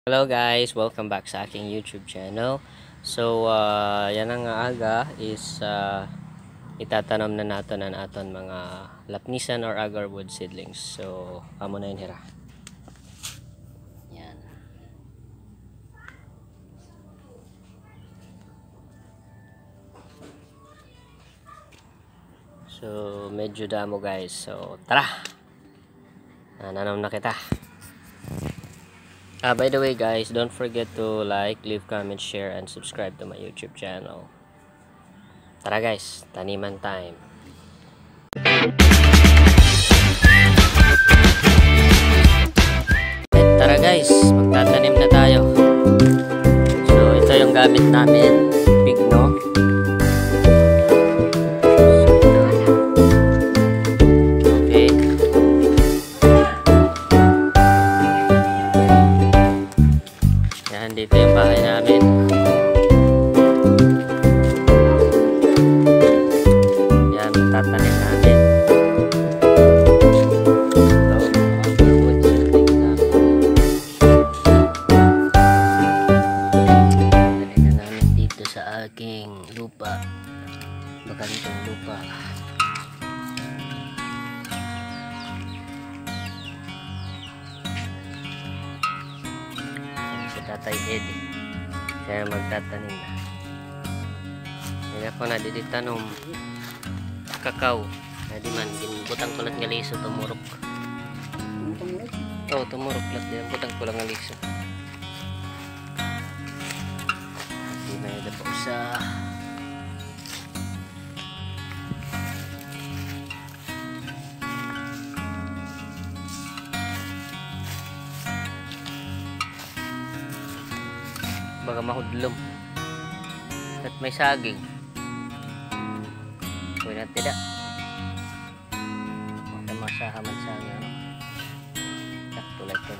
Hello guys, welcome back sa aking YouTube channel. So, yan ang aga is itatanom na nato na naton mga lapnisan or agarwood seedlings. So, amo na yun hira. Yan. So, medyo damo guys. So, tara! Nananom na kita. By the way guys, don't forget to like, leave comment, share, and subscribe to my YouTube channel. Tara guys, taniman time. Tara guys, magtatanim na tayo. So ito yung gamit namin, pigno. Dito yung bahay namin. Yan, tatanim namin. Ito, agarwood seedlings namin. Tatanim na namin dito sa aking lupa. Bakantong lupa. Tatay Eddie, siya magtatanim na. Hindi ako na diditanom kakao na di man ginbutang ko lang ng liso tumurok. Tumurok lang din butang ko lang ng liso. Hindi na yun po sa baga mahudlom at may saging pwede na tidak maka masahaman saging tulad ito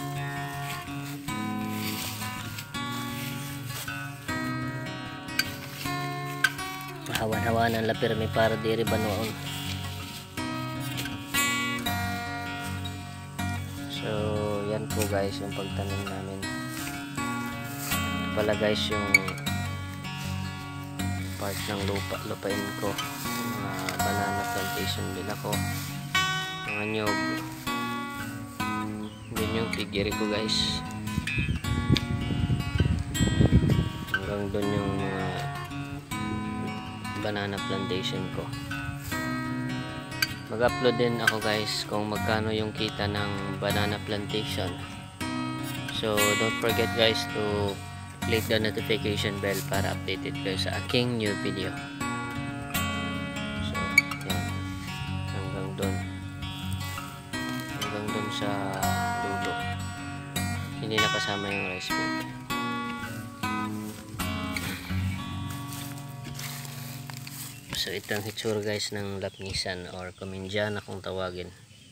mahawan-hawanan la pirmi para diri banoon. So yan po guys yung pagtanim namin pala guys yung part ng lupain ko. Mga banana plantation din ako, mga nyog din yung pigiri ko guys, hanggang doon yung mga banana plantation ko. Mag-upload din ako guys kung magkano yung kita ng banana plantation. So don't forget guys to click the notification bell para updated kayo sa aking new video. So, yan. Hanggang doon sa dulo. Hindi nakasama yung rice bed. So, ito ang hitsura guys ng lapnisan or komedyana kung tawagin.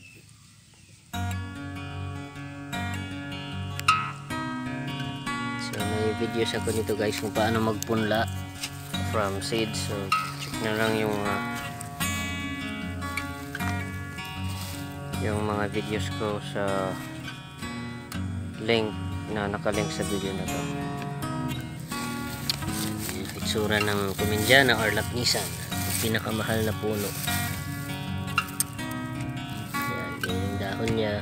May videos ako nito guys kung paano magpunla from seeds. So check na lang yung mga videos ko sa link na nakalink sa video na to. Yung itsura ng komedyana or lapnisan, pinakamahal na puno. Yan, yung dahon niya.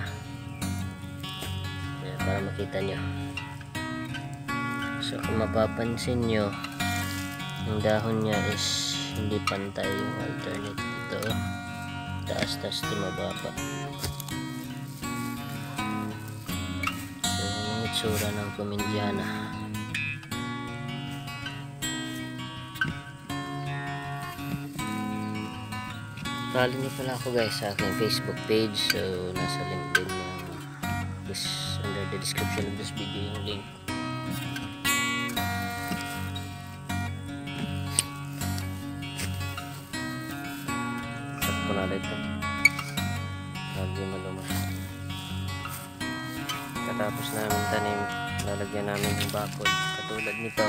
Yan, para makita nyo. So kung mapapansin nyo, yung dahon niya is hindi pantay, yung alternate dito, taas-taas ito mababa. So yun yung itsura ng komedyana. Follow niyo pala ako guys sa aking Facebook page. So nasa link din under the description of this video yung link. Na dito lagi malumas. Katapos namin tanim, lalagyan namin ng bakod katulad nito.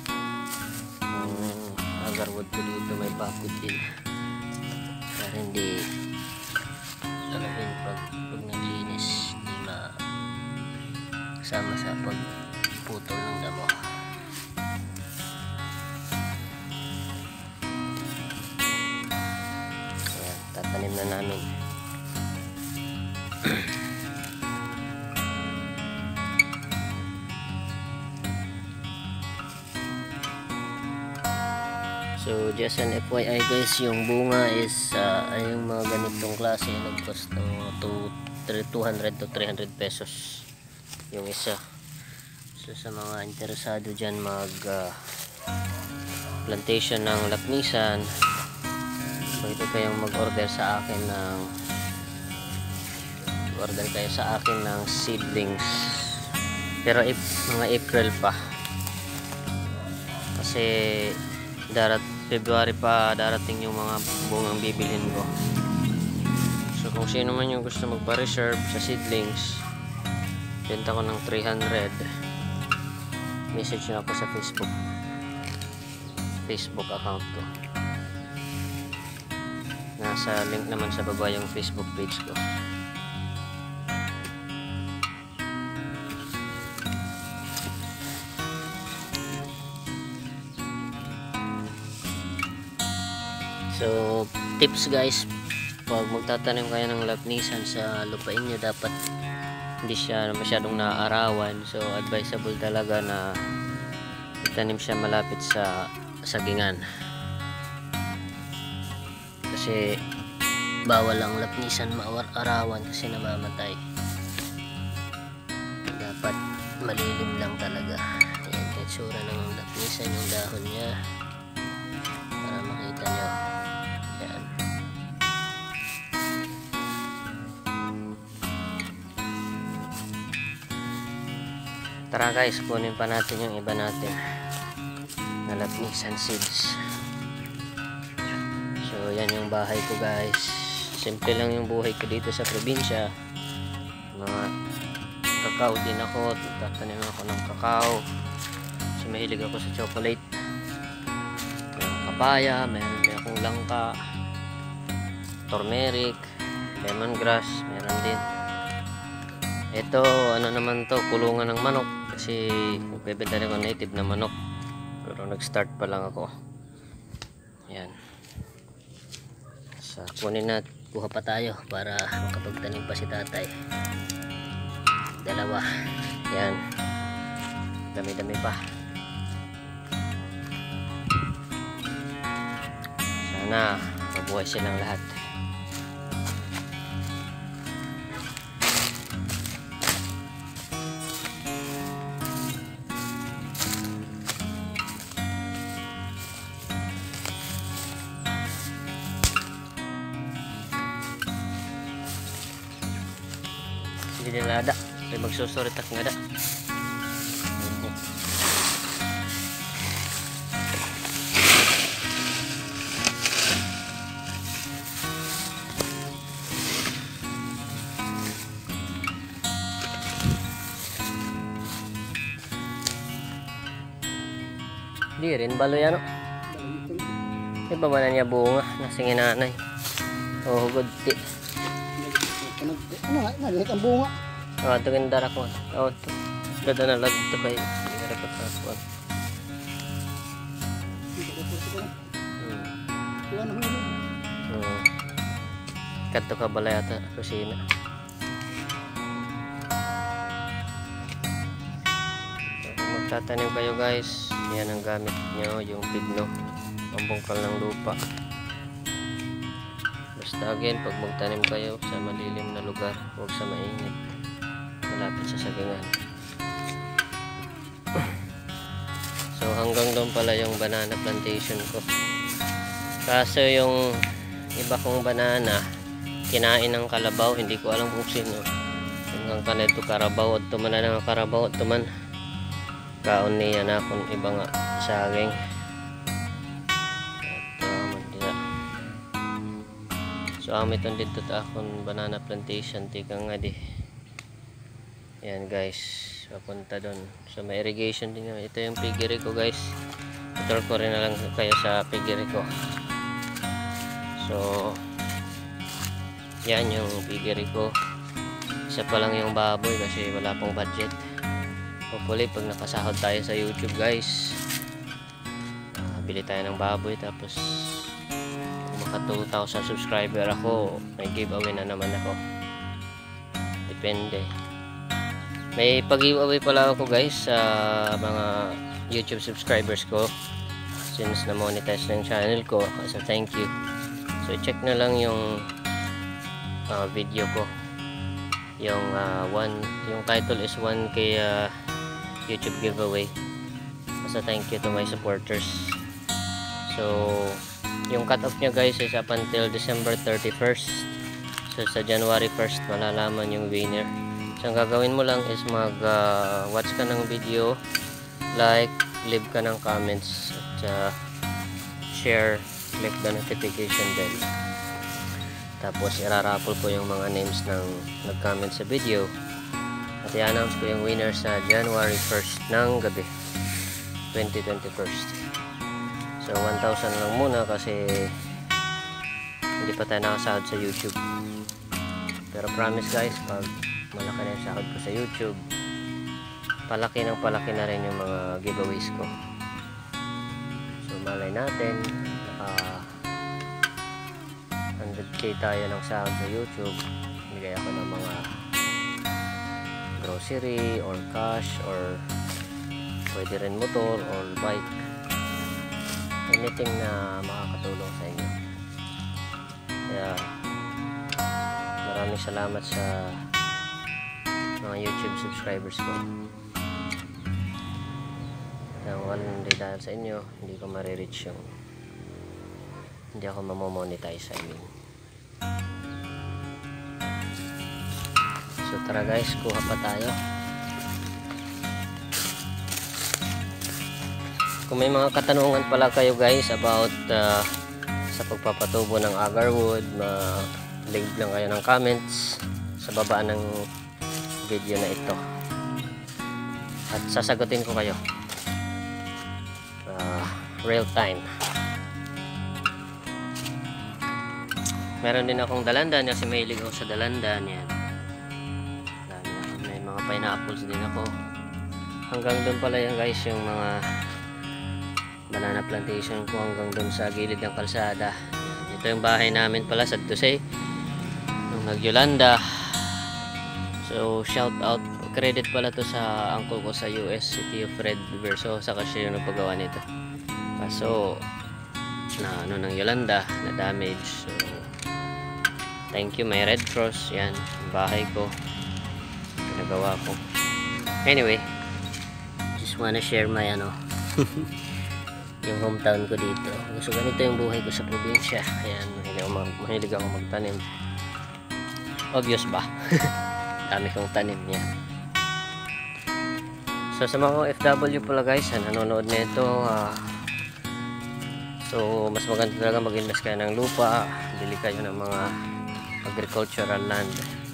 Agarwood ko dito may bakod din para hindi alahin pag naglinis, hindi kasama sa pagputol ng damo. Ayan, tatanim na namin. So just an FYI guys, yung bunga is yung mga ganitong klase nag-cost ng 200 to 300 pesos yung isa. So sa mga interesado dyan mag plantation ng lapnisan, pwede kayong mag-order sa akin ng seedlings, pero mga April pa, kasi February pa darating yung mga bungang bibilhin ko. So kung sino man yung gusto magpa-reserve sa seedlings, benta ko ng 300, message nyo ako sa Facebook account ko. Nasa link naman sa baba yung Facebook page ko. So tips guys, pag magtatanim kayo ng lapnisan sa lupain nyo, dapat hindi siya masyadong naaarawan. So advisable talaga na itanim siya malapit sa sagingan, kasi bawal ang lapnisan maarawan kasi namamatay. Dapat malilim lang talaga. Ayan, itsura ng lapnisan yung dahon niya para makita nyo. Ayan. Tara guys, kunin pa natin yung iba natin na lapnisan seeds. So yan yung bahay ko guys. Simple lang yung buhay ko dito sa probinsya. Mga kakao din ako, tatanim ako ng kakao. So mahilig ako sa chocolate. Mayroong papaya, mayroon din akong langka, turmeric, lemongrass, meron din. Ito, ano naman to, kulungan ng manok, kasi magbebenta rin ako native na manok, pero nag-start pa lang ako. Ayan. So kunin na, kuha pa tayo para makapagtanim pa si tatay. Dalawa. Ayan, dami-dami pa. Sana mabuhay silang lahat. Hindi nila ada, may magsusuritak nga ada. Di rin balo yan o. Di ba man niya bunga, nasingin nanay. Oh, good ti. Ano nga, nalilit ang bunga. Ah, ito ganda ko. Oh, ganda na lang ito kayo. Hindi ka rin kapaswan. Kato ka balay ata, kusina. So, kung magtatanim kayo guys, yan ang gamit nyo, yung pigno, pambungkal ng lupa. Basta again, pag magtanim kayo sa malilim na lugar, huwag sa mainit, malapit sa sagingan. So hanggang doon pala yung banana plantation ko. Kaso yung iba kong banana kinain ng kalabaw, hindi ko alam kung sino. Hanggang kanito karabaw at tuman na nga karabaw at tuman kaon niya na akong iba nga saging. So amit on dito ta akong banana plantation, tika nga di. Ayan guys, papunta doon. So may irrigation din naman. Ito yung piggery ko guys. Tutor ko rin na lang kayo sa piggery ko. So yan yung piggery ko. Isa pa lang yung baboy kasi wala pong budget. hopefully pag nakasahod tayo sa YouTube guys, bili tayo ng baboy, tapos kung maka 2,000 subscriber ako, may giveaway na naman ako. Depende. May pag-giveaway pala ako guys sa mga YouTube subscribers ko since na-monetize na yung channel ko as a thank you. So check na lang yung video ko. Yung yung title is 1K YouTube giveaway as a thank you to my supporters. So yung cut off nya guys is up until December 31st. So sa January 1st malalaman yung winner. So ang gagawin mo lang is watch ka ng video, like, leave ka ng comments, at share, click the notification bell. Tapos iraraffle ko yung mga names ng nag-comment sa video at i-announce ko yung winner sa January 1st ng gabi 2021. So 1,000 lang muna kasi hindi pa tayo nakasahod sa YouTube. Pero promise guys, pag malaki na yung sahod ko sa YouTube, palaki na rin yung mga giveaways ko. So malay natin, naka 100k tayo ng sahod sa YouTube, bigay ako ng mga grocery or cash, or pwede rin motor or bike, anything na makakatulong sa inyo. Kaya maraming salamat sa mga YouTube subscribers ko. Hindi dahil sa inyo, hindi ko marireach yung, hindi ako mamomonetize, I mean. So tara guys, kuha pa tayo. Kung may mga katanungan pala kayo guys about sa pagpapatubo ng agarwood, leave lang kayo ng comments sa baba ng video na ito at sasagutin ko kayo real time. Meron din akong dalandan kasi mahilig ako sa dalandan yan. May mga pineapples din ako. Hanggang doon pala yan guys, yung mga banana plantation ko, hanggang doon sa gilid ng kalsada. Ito yung bahay namin pala sa Dusay nung nag-Yolanda. So shout out, credit pala to sa uncle ko sa US, si Tio Fred Verso, saka siya yung nagpagawa nito. Kaso na ano ng Yolanda na damage. So thank you, may Red Cross. Yan, bahay ko, pinagawa ko. Anyway, just wanna share my yung hometown ko dito. So ganito yung buhay ko sa probinsya. Ayan, mahilig ako magtanim. Obvious ba? Dami kong tanim yan. So sa mga OFW pala guys na nanonood nito, so mas maganda talaga mag-invest kayo ng lupa, bili kayo ng mga agricultural land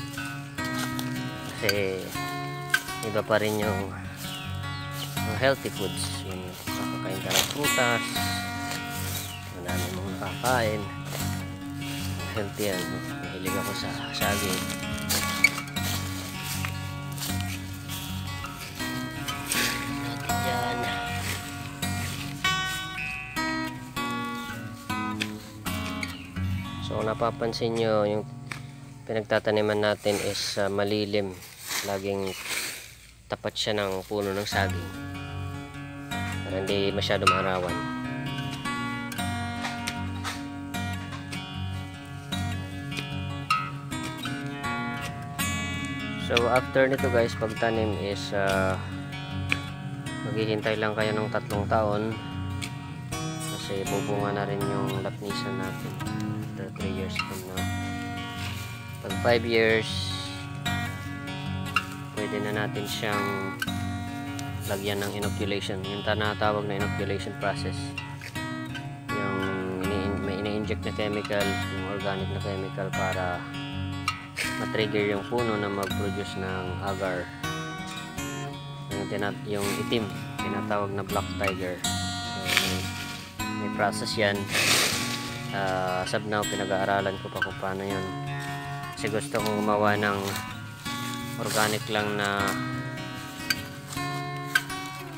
kasi iba pa rin yung healthy foods. Yung kakakain ka ng prutas, madami mong nakakain, healthy yan. Mahilig ako sa saging. So napapansin nyo yung pinagtataniman natin is malilim, laging tapat siya ng puno ng saging para hindi masyado maarawan. So after nito guys, pagtanim is maghihintay lang kayo ng 3 taon kasi bubunga na rin yung lapnisan natin. 3 years from now. Pag 5 years, pwede na natin siyang lagyan ng inoculation. Yung tinatawag na inoculation process. Yung may ina-inject na chemical, yung organic na chemical para ma-trigger yung puno na mag-produce ng agar. Yung itim, tinatawag na black tiger. So, may process yan. As of now, pinag-aaralan ko pa kung paano yun kasi gusto kong gumawa ng organic lang na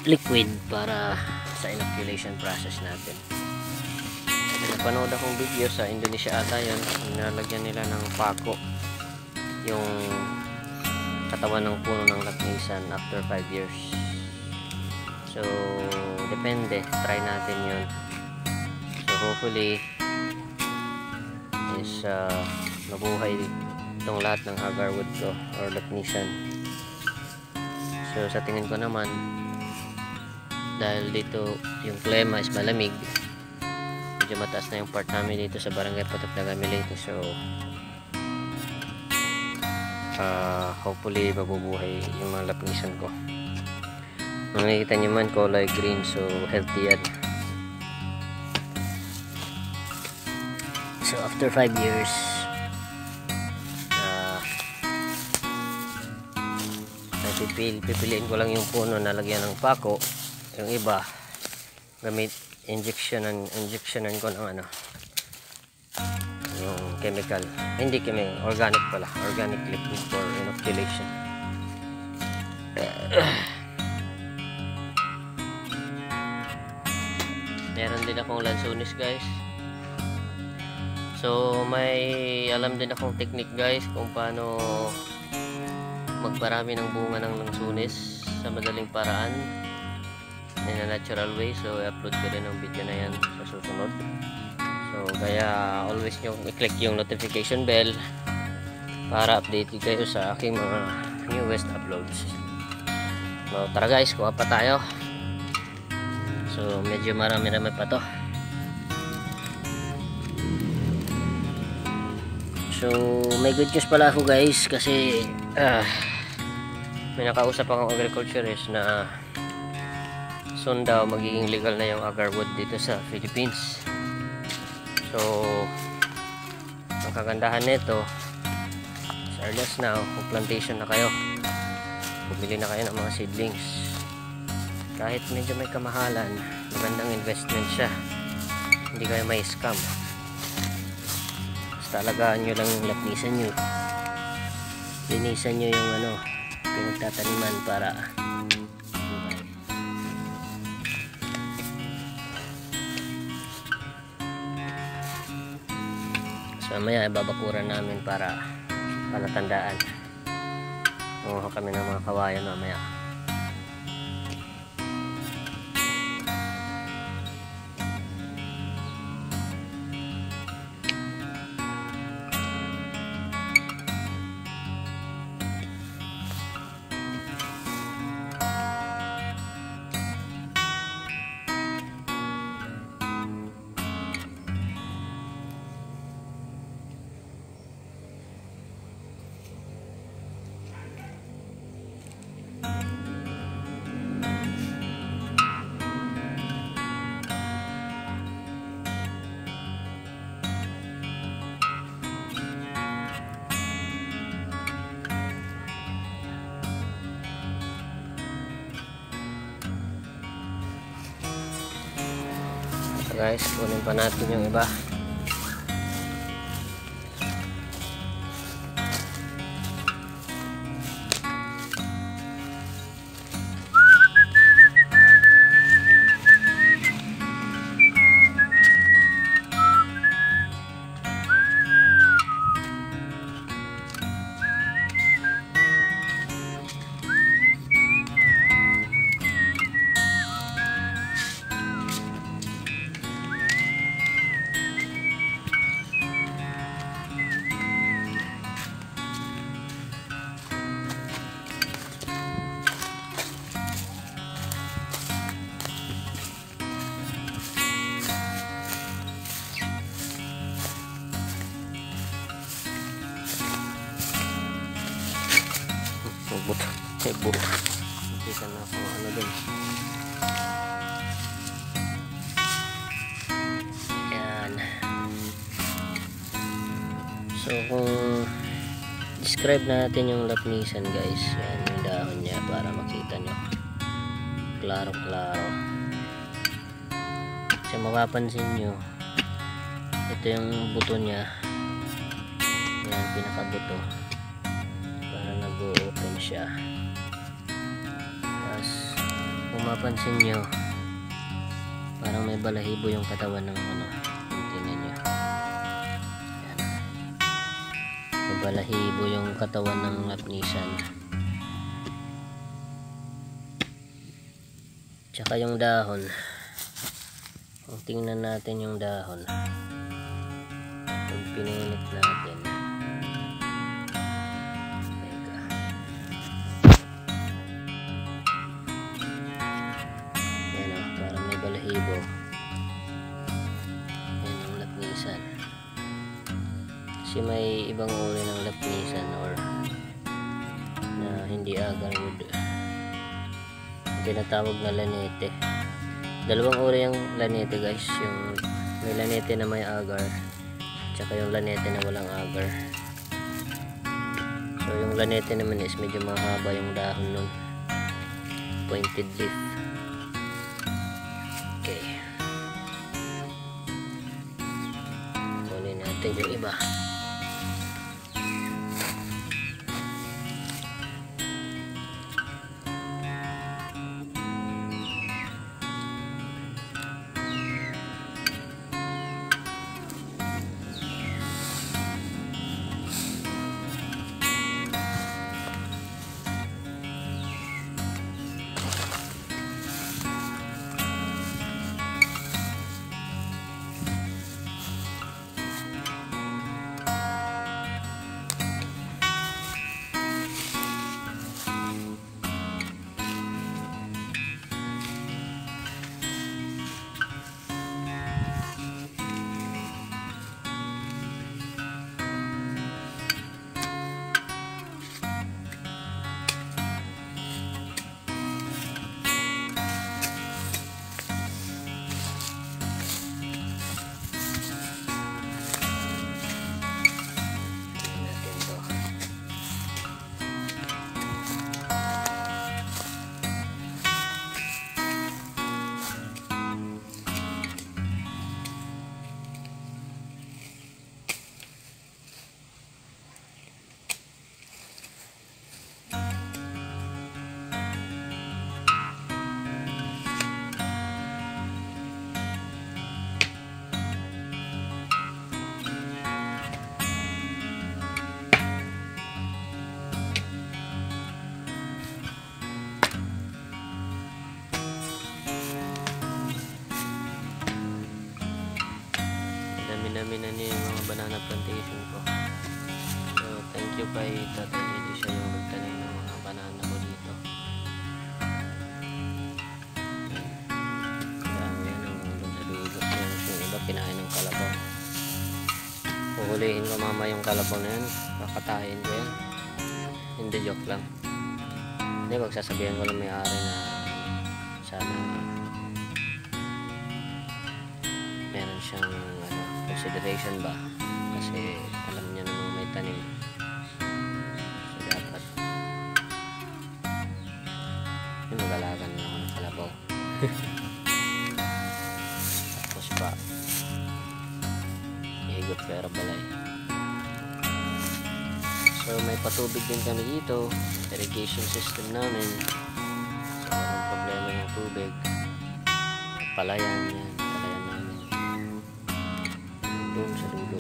liquid para sa inoculation process natin. Napanood akong video sa Indonesia ata yun, nalagyan nila ng pako yung katawan ng puno ng lapnisan after 5 years. So depende, try natin yun. So hopefully is mabuhay itong lahat ng agarwood ko or lapnisan. So sa tingin ko naman, dahil dito yung klima is malamig, medyo mataas na yung part namin dito sa Barangay Patok Dagamilito. So hopefully mabubuhay yung mga lapnisan ko. Kung nakikita nyo man, kulay green, so healthy yan. So after 5 years, pipiliin ko lang yung puno na lagyan ng pako. Yung iba gamit injectionan ko ng yung chemical, hindi chemical, organic pala, organic liquid for inoculation. Meron din akong lansones guys. So may alam din akong technique guys kung paano magparami ng bunga ng lansones sa madaling paraan, in a natural way. So i-upload ko din ang video na yan sa susunod. So kaya always nyo i-click yung notification bell para update kayo sa aking mga newest uploads. So tara guys, kuha pa tayo. So medyo marami pa to. So may good news pala ako guys, kasi may nakausap akong agriculturist na soon daw magiging legal na yung agarwood dito sa Philippines. So ang kagandahan nito, as early as now, kung plantation na kayo, bumili na kayo ng mga seedlings. Kahit medyo may kamahalan, magandang investment siya, hindi kayo may scam. Basta alagaan nyo lang yung lapnisan nyo, linisan nyo yung pinagtataniman para so mamaya ibabakuran namin para palatandaan. Kumuha kami ng mga kawayan mamaya. Guys, kunin pa natin yung iba. Buto. Kita na kung ano din. Yan. So kung describe natin yung lapnisan guys, yan yung dahon niya para makita nyo klaro-klaro. Kasi mapapansin nyo, ito yung buto niya, yan pinakabuto, para nag-open siya. Kung mapansin nyo, parang may balahibo yung katawan ng tingnan nyo. Yan. May balahibo yung katawan ng lapnisan. Tsaka yung dahon. Kung tingnan natin yung dahon, kung pininit natin, balahibo. Yan yung lapnisan. Kasi may ibang uri ng lapnisan or na hindi agarwood. Tinatawag na lanete. Dalawang uri yung lanete guys. Yung may lanete na may agar, tsaka yung lanete na walang agar. So yung lanete naman is medyo mahaba yung dahon nun. Pointed leaf. Okay. Kunin natin yung iba. Dami na niya yung mga banana plantation ko. So thank you kay Tatay Eddie, siya yung magtanim ng mga banana ko dito. Dami yan ang doon sa dulo. Yung iba kinain ng kalabaw. Puhulihin ko mama yung kalabaw na yan, kakatayin ko yan. Hindi, joke lang. Hindi, magsasabihan ko lang may-ari na sana meron siyang consideration ba, kasi alam niya namang may tanim, so dapat yung mag-alagan na ako ng kalabaw. Tapos pa ihigot pero balay. So may patubig din kami dito, irrigation system namin, so walang problema yung tubig. Palayan yan, palayan namin doon sa dulo.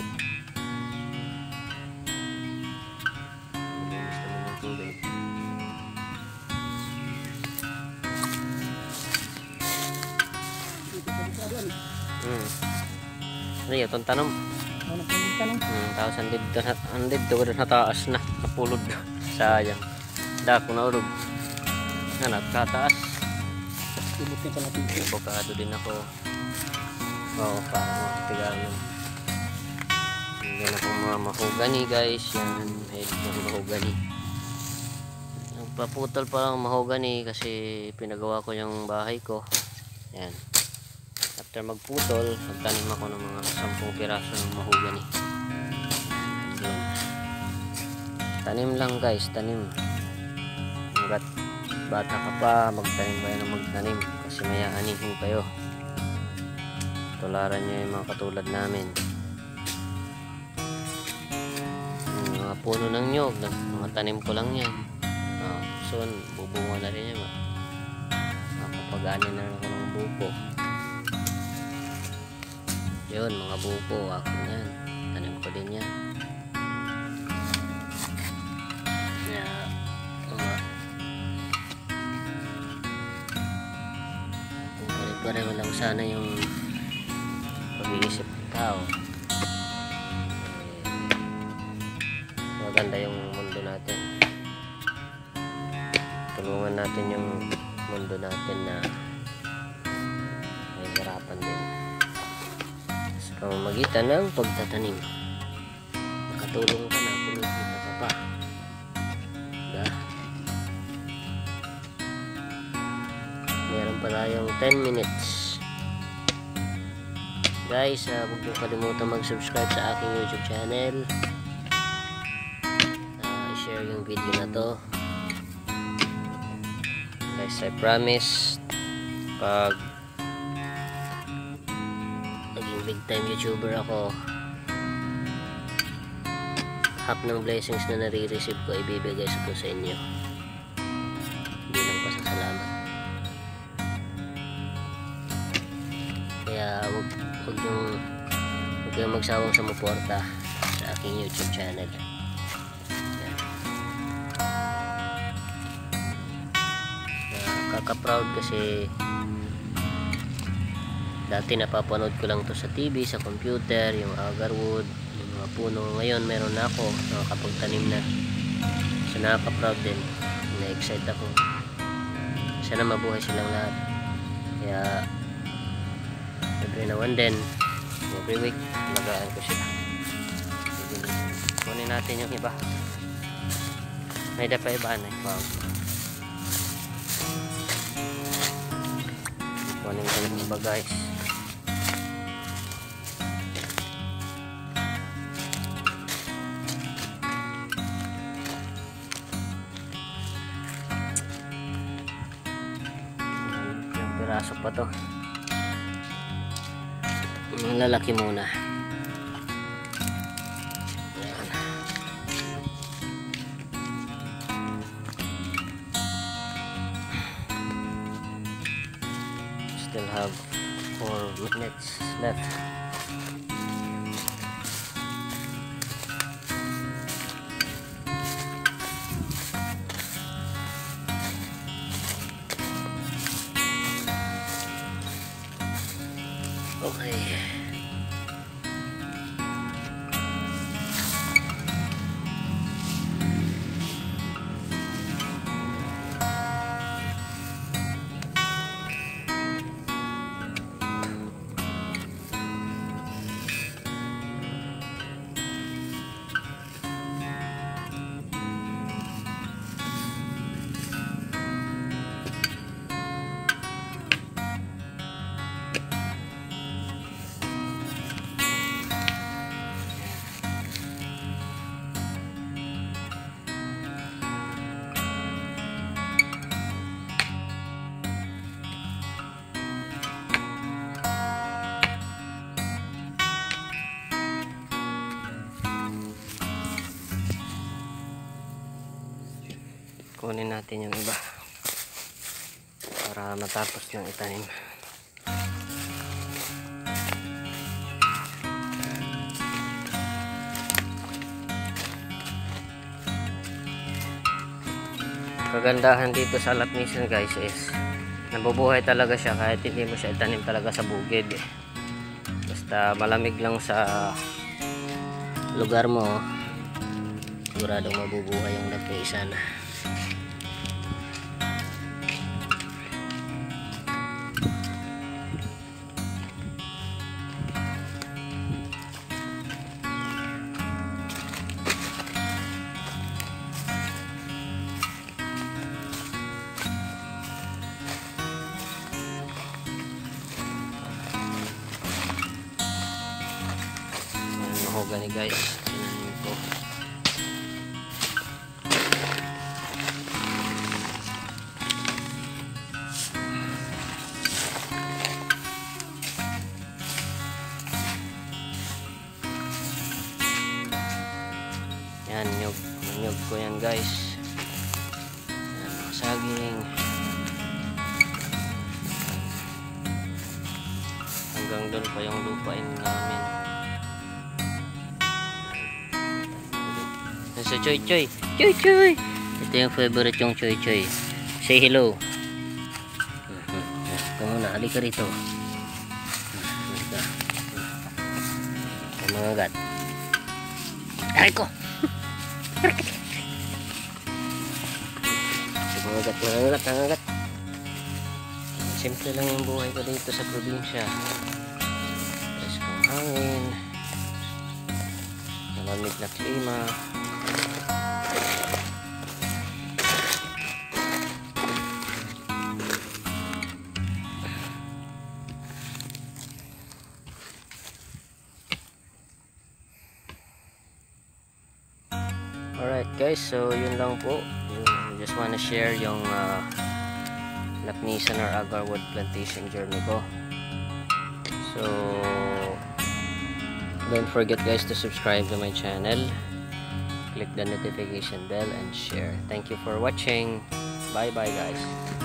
Malinis naman yung tubig. Ano yun? Itong tanong? Tapos andito ko na taas na. Napulod. Sayang. Dako na ulog. Na nagkataas. Bukado din ako. Oo, parang tigalan. Yan akong mga mahogany guys. Yan, head ng mahogany. Nagpaputol pa lang mahogany kasi pinagawa ko yung bahay ko. Yan. After magputol, magtanim ako ng mga 10 piraso ng mahogany. Yan. Tanim lang guys, tanim. Hanggat bata ka pa, magtanim kayo ng magtanim kasi may aanihin kayo. Tularan nyo yung mga katulad namin. Mga puno ng nyog, mga tanim ko lang yan. Soon bubunga na rin yan. mag-anin na ako ng buko. Yun, mga buko ako yan, tanim ko din yan. Pare-pareho lang sana yung pag-iisip ng tao. Maganda yung mundo natin. Tulungan natin yung mundo natin na may hirapan din sa pamamagitan ng pagtatanim. Makatulong ka na, kumikita ka pa. Diba? Meron pa tayong 10 minutes. Guys, huwag niyo kalimutan mag-subscribe sa aking YouTube channel. I-share yung video na to. Guys, I promise pag naging big time YouTuber ako, half ng blessings na nare-receive ko ibibigay ko sa inyo bilang pasasalamat. Kaya huwag kayong magsawang sumuporta sa aking YouTube channel. Kaka-proud kasi dati napapanood ko lang to sa TV, sa computer, yung agarwood, yung mga puno. Ngayon meron na ako, nakakapagtanim na. So nakaka-proud din, na-excite ako. Sana mabuhay silang lahat. Kaya every now and then, every week, alagaan ko sila. Kunin natin yung iba. May da pa iba na. Wow. Kunin ko yung iba guys. Yung piraso pa to. Ang lalaki muna. Ayan. Still have 4 minutes left. Okay. Kunin natin yung iba para matapos ng itanim. Kagandahan dito sa lapnisan guys is nabubuhay talaga siya kahit hindi mo siya itanim talaga sa bukid. Basta malamig lang sa lugar mo, siguradong mabubuhay yung lapnisan. Mahogany guys, tinanim ko. Yan, nyug ko yan guys. Yan, saging. hanggang doon pa yung lupain namin. Nasa Choy Choy. Choy Choy! Ito yung favorite yung Choy Choy. Say hello. Ikaw muna, halika rito. Halika. Mga gat. Aray ko! Mangagat. Simple lang yung buhay ko dito sa probinsya. Preskong hangin, malamig na klima. Alright guys, so yun lang po. Just wanna share yung Lapnisan or agarwood plantation journey ko. So don't forget guys to subscribe to my channel, click the notification bell and share. Thank you for watching. Bye bye guys.